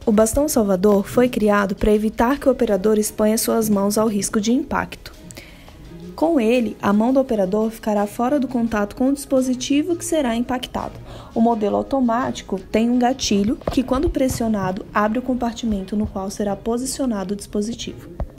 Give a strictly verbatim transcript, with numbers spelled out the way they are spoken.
O bastão salvador foi criado para evitar que o operador exponha suas mãos ao risco de impacto. Com ele, a mão do operador ficará fora do contato com o dispositivo que será impactado. O modelo automático tem um gatilho que, quando pressionado, abre o compartimento no qual será posicionado o dispositivo.